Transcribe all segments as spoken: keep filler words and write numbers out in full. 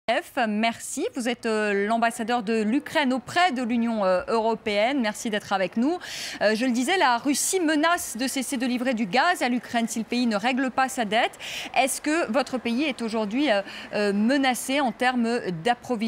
Merci, vous êtes euh, l'ambassadeur de l'Ukraine auprès de l'Union euh, européenne. Merci d'être avec nous. Euh, je le disais, la Russie menace de cesser de livrer du gaz à l'Ukraine si le pays ne règle pas sa dette. Est-ce que votre pays est aujourd'hui euh, euh, menacé en termes d'approvisionnement ?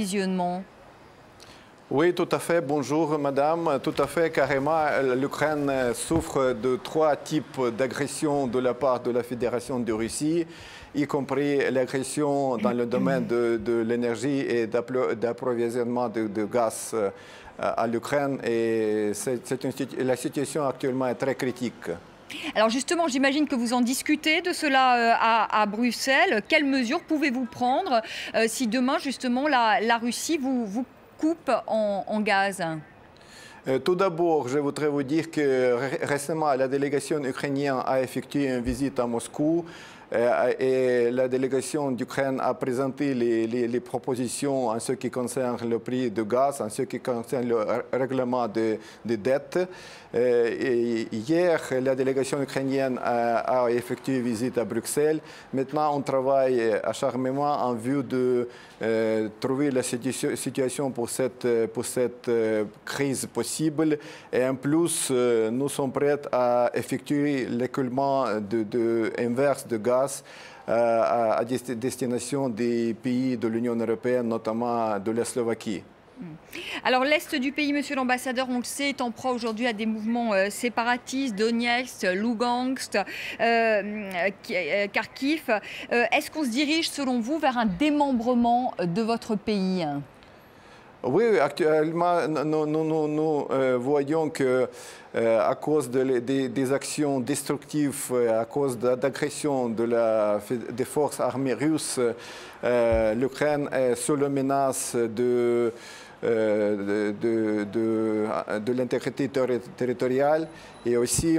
Oui, tout à fait. Bonjour, madame. Tout à fait, carrément. L'Ukraine souffre de trois types d'agressions de la part de la Fédération de Russie, y compris l'agression dans le domaine de, de l'énergie et d'approvisionnement de, de gaz à l'Ukraine. Et c'est, c'est une, la situation actuellement est très critique. Alors justement, j'imagine que vous en discutez de cela à, à Bruxelles. Quelles mesures pouvez-vous prendre euh, si demain, justement, la, la Russie vous, vous coupe en, en gaz? Tout d'abord, je voudrais vous dire que récemment, la délégation ukrainienne a effectué une visite à Moscou et la délégation d'Ukraine a présenté les, les, les propositions en ce qui concerne le prix du gaz, en ce qui concerne le règlement des de dettes. Et hier, la délégation ukrainienne a, a effectué une visite à Bruxelles. Maintenant, on travaille acharnement en vue de euh, trouver la situation pour cette, pour cette euh, crise possible. Et en plus, euh, nous sommes prêts à effectuer l'écoulement de, de, inverse de gaz à, à destination des pays de l'Union européenne, notamment de la Slovaquie. Alors l'Est du pays, monsieur l'ambassadeur, on le sait, est en proie aujourd'hui à des mouvements euh, séparatistes, Donetsk, Lugansk, euh, Kharkiv. Euh, Est-ce qu'on se dirige, selon vous, vers un démembrement de votre pays ? Oui, actuellement, nous, nous, nous, nous euh, voyons que euh, à cause de, de, des actions destructives, à cause d'agressions de la, des forces armées russes, euh, l'Ukraine est sous la menace de, euh, de, de, de, de l'intégrité territoriale. Et aussi,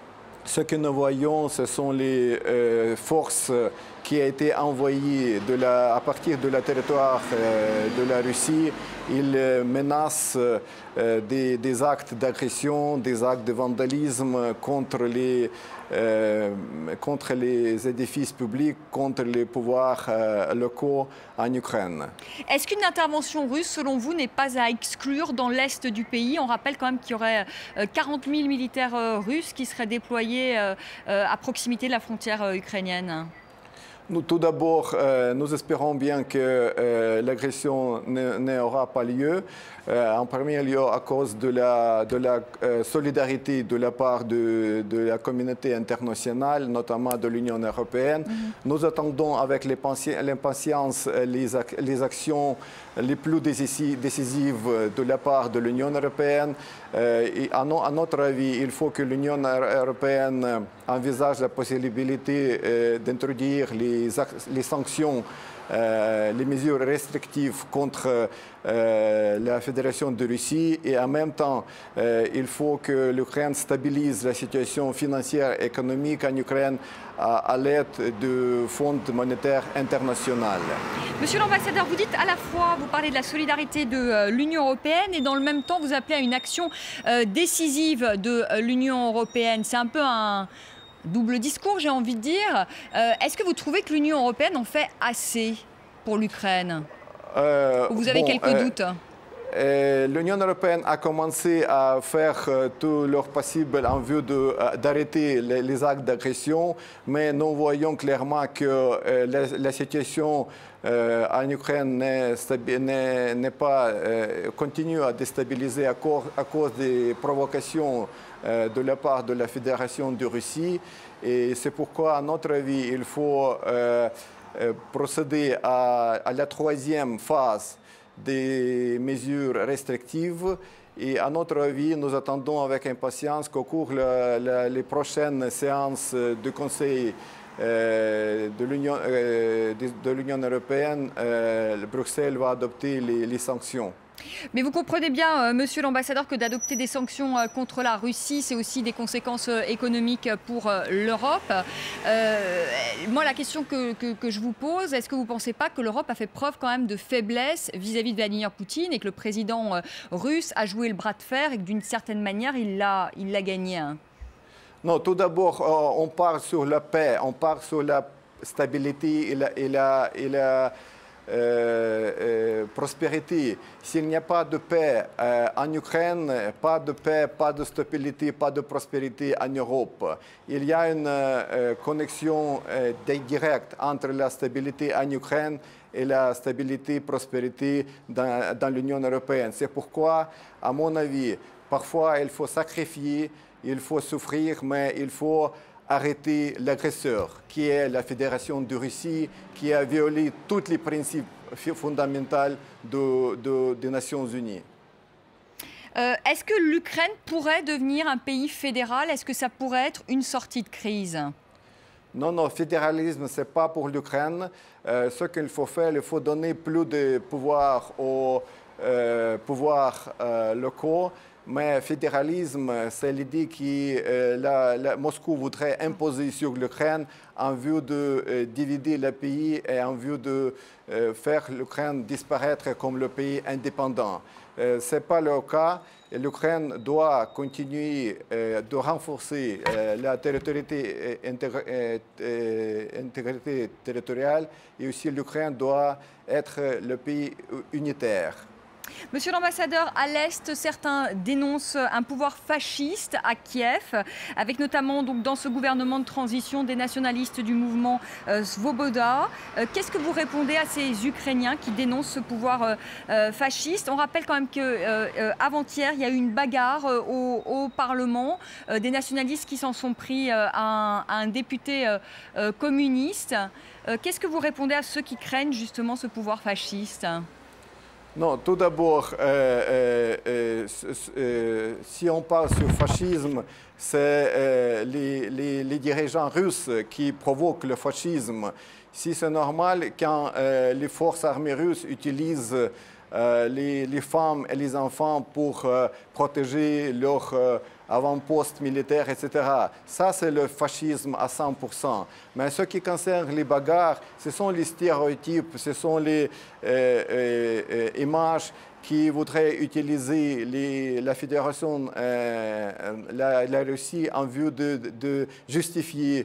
ce que nous voyons, ce sont les euh, forces qui ont été envoyées de la, à partir de la territoire euh, de la Russie. Ils euh, menacent euh, des, des actes d'agression, des actes de vandalisme contre les, euh, contre les édifices publics, contre les pouvoirs euh, locaux en Ukraine. Est-ce qu'une intervention russe, selon vous, n'est pas à exclure dans l'Est du pays? On rappelle quand même qu'il y aurait quarante mille militaires russes qui seraient déployés à proximité de la frontière ukrainienne. Nous, tout d'abord, euh, nous espérons bien que euh, l'agression n'aura pas lieu. Euh, en premier lieu, à cause de la, de la euh, solidarité de la part de, de la communauté internationale, notamment de l'Union européenne. Mm-hmm. Nous attendons avec l'impatience les, ac les actions les plus décisives de la part de l'Union européenne. Euh, et à, no à notre avis, il faut que l'Union européenne envisage la possibilité euh, d'introduire les, les sanctions, euh, les mesures restrictives contre euh, la Fédération de Russie, et en même temps, euh, il faut que l'Ukraine stabilise la situation financière et économique en Ukraine à, à l'aide du Fonds monétaire international. Monsieur l'ambassadeur, vous dites à la fois, vous parlez de la solidarité de euh, l'Union européenne et dans le même temps, vous appelez à une action euh, décisive de euh, l'Union européenne. C'est un peu un double discours, j'ai envie de dire. Euh, Est-ce que vous trouvez que l'Union européenne en fait assez pour l'Ukraine? euh, Vous avez bon, quelques euh, doutes? L'Union européenne a commencé à faire euh, tout leur possible en vue d'arrêter les, les actes d'agression, mais nous voyons clairement que euh, la, la situation euh, en Ukraine n'est pas euh, continue à déstabiliser à cause, à cause des provocations euh, de la part de la Fédération de Russie. Et c'est pourquoi, à notre avis, il faut euh, euh, procéder à, à la troisième phase des mesures restrictives. Et à notre avis, nous attendons avec impatience qu'au cours des prochaines séances du Conseil euh, de l'Union euh, de européenne, euh, Bruxelles va adopter les, les sanctions. Mais vous comprenez bien, euh, monsieur l'ambassadeur, que d'adopter des sanctions euh, contre la Russie, c'est aussi des conséquences euh, économiques pour euh, l'Europe. Euh, moi, la question que, que, que je vous pose, est-ce que vous ne pensez pas que l'Europe a fait preuve quand même de faiblesse vis-à-vis de Vladimir Poutine et que le président euh, russe a joué le bras de fer et que d'une certaine manière, il l'a il l'a gagné, hein? Non, tout d'abord, euh, on part sur la paix, on part sur la stabilité et la, et la, et la euh, euh, prospérité. S'il n'y a pas de paix euh, en Ukraine, pas de paix, pas de stabilité, pas de prospérité en Europe. Il y a une euh, connexion euh, directe entre la stabilité en Ukraine et la stabilité et prospérité dans, dans l'Union européenne. C'est pourquoi, à mon avis, parfois il faut sacrifier, il faut souffrir, mais il faut arrêter l'agresseur, qui est la Fédération de Russie, qui a violé tous les principes fondamentaux de, de, des Nations Unies. Euh, Est-ce que l'Ukraine pourrait devenir un pays fédéral? Est-ce que ça pourrait être une sortie de crise? Non, non, fédéralisme, ce n'est pas pour l'Ukraine. Euh, ce qu'il faut faire, il faut donner plus de pouvoir aux euh, pouvoirs euh, locaux. Mais fédéralisme, c'est l'idée que euh, la, la Moscou voudrait imposer sur l'Ukraine en vue de euh, diviser le pays et en vue de euh, faire l'Ukraine disparaître comme le pays indépendant. Euh, ce n'est pas le cas. L'Ukraine doit continuer euh, de renforcer euh, la territorialité, euh, euh, intégrité territoriale et aussi l'Ukraine doit être le pays unitaire. Monsieur l'ambassadeur, à l'Est, certains dénoncent un pouvoir fasciste à Kiev, avec notamment donc, dans ce gouvernement de transition des nationalistes du mouvement euh, Svoboda. Euh, Qu'est-ce que vous répondez à ces Ukrainiens qui dénoncent ce pouvoir euh, euh, fasciste? On rappelle quand même qu'avant-hier, euh, il y a eu une bagarre euh, au, au Parlement, euh, des nationalistes qui s'en sont pris euh, à, un, à un député euh, euh, communiste. Euh, Qu'est-ce que vous répondez à ceux qui craignent justement ce pouvoir fasciste? Non, tout d'abord, euh, euh, euh, si on parle sur le fascisme, c'est euh, les, les, les dirigeants russes qui provoquent le fascisme. Si c'est normal, quand euh, les forces armées russes utilisent euh, les, les femmes et les enfants pour euh, protéger leurs euh, avant-postes militaires, et cetera. Ça, c'est le fascisme à cent pour cent. Mais ce qui concerne les bagarres, ce sont les stéréotypes, ce sont les euh, euh, euh, images qui voudraient utiliser les, la Fédération, euh, la, la Russie en vue de, de justifier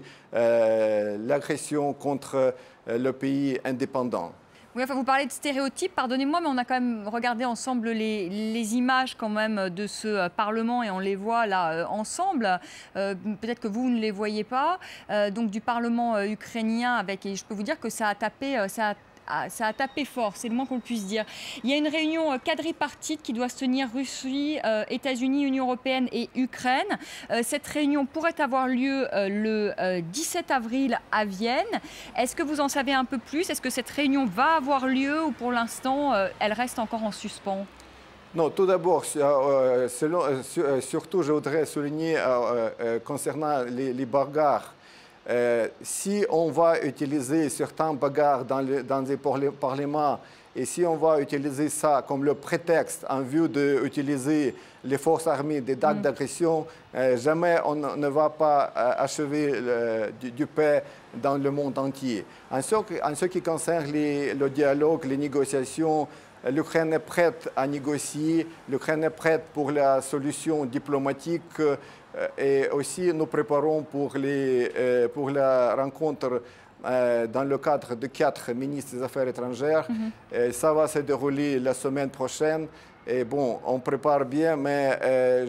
euh, l'agression contre le pays indépendant. Oui, enfin, vous parlez de stéréotypes, pardonnez-moi, mais on a quand même regardé ensemble les, les images quand même de ce Parlement et on les voit là euh, ensemble. Euh, Peut-être que vous, vous ne les voyez pas. Euh, donc du Parlement euh, ukrainien avec, et je peux vous dire que ça a tapé, euh, ça a Ah, ça a tapé fort, c'est le moins qu'on puisse dire. Il y a une réunion euh, quadripartite qui doit se tenir Russie, euh, États-Unis, Union européenne et Ukraine. Euh, cette réunion pourrait avoir lieu euh, le euh, dix-sept avril à Vienne. Est-ce que vous en savez un peu plus? Est-ce que cette réunion va avoir lieu ou pour l'instant, euh, elle reste encore en suspens? Non, tout d'abord, euh, euh, surtout je voudrais souligner euh, euh, concernant les, les bagarres. Euh, si on va utiliser certains bagarres dans, le, dans les parlements et si on va utiliser ça comme le prétexte en vue d'utiliser les forces armées des actes mmh. d'agression, euh, jamais on ne va pas euh, achever le, du, du paix dans le monde entier. En ce, en ce qui concerne les, le dialogue, les négociations, l'Ukraine est prête à négocier, l'Ukraine est prête pour la solution diplomatique. Et aussi, nous préparons pour, les, pour la rencontre dans le cadre de quatre ministres des Affaires étrangères. Mm-hmm. Ça va se dérouler la semaine prochaine. Et bon, on prépare bien, mais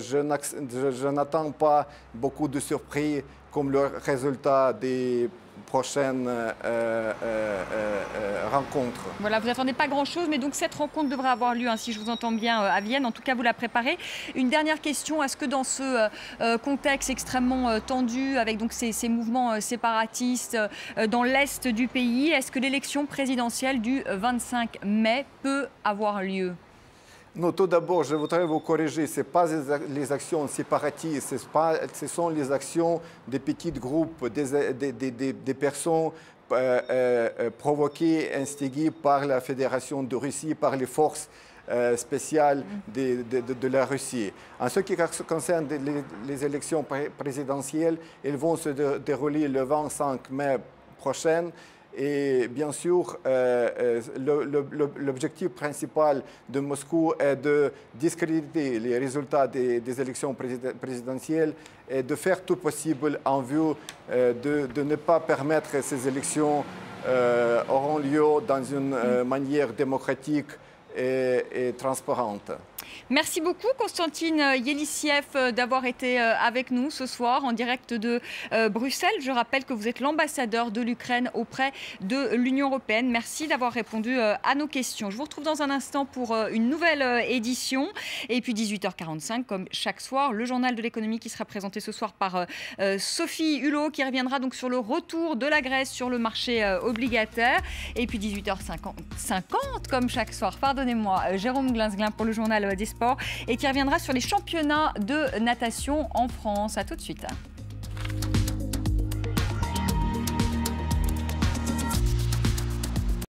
je n'attends pas beaucoup de surprises comme le résultat des prochaines euh, euh, euh, rencontres. Voilà, vous n'attendez pas grand-chose, mais donc cette rencontre devrait avoir lieu, hein, si je vous entends bien, euh, à Vienne. En tout cas, vous la préparez. Une dernière question, est-ce que dans ce euh, contexte extrêmement euh, tendu, avec donc ces, ces mouvements euh, séparatistes euh, dans l'Est du pays, est-ce que l'élection présidentielle du vingt-cinq mai peut avoir lieu? Non, tout d'abord, je voudrais vous corriger. Ce ne sont pas les actions séparatistes, ce sont les actions des petits groupes, des, des, des, des personnes euh, euh, provoquées, instigées par la Fédération de Russie, par les forces euh, spéciales de, de, de, de la Russie. En ce qui concerne les, les élections présidentielles, elles vont se dérouler le vingt-cinq mai prochain. Et bien sûr, euh, l'objectif principal de Moscou est de discréditer les résultats des, des élections présidentielles et de faire tout possible en vue euh, de, de ne pas permettre ces élections euh, auront lieu dans une euh, manière démocratique et, et transparente. Merci beaucoup Konstantin Yelissiev d'avoir été avec nous ce soir en direct de Bruxelles. Je rappelle que vous êtes l'ambassadeur de l'Ukraine auprès de l'Union européenne. Merci d'avoir répondu à nos questions. Je vous retrouve dans un instant pour une nouvelle édition. Et puis dix-huit heures quarante-cinq, comme chaque soir, le journal de l'économie qui sera présenté ce soir par Sophie Hulot, qui reviendra donc sur le retour de la Grèce sur le marché obligataire. Et puis dix-huit heures cinquante, comme chaque soir, pardonnez-moi, Jérôme Glinsglin pour le journal des sports et qui reviendra sur les championnats de natation en France. À tout de suite.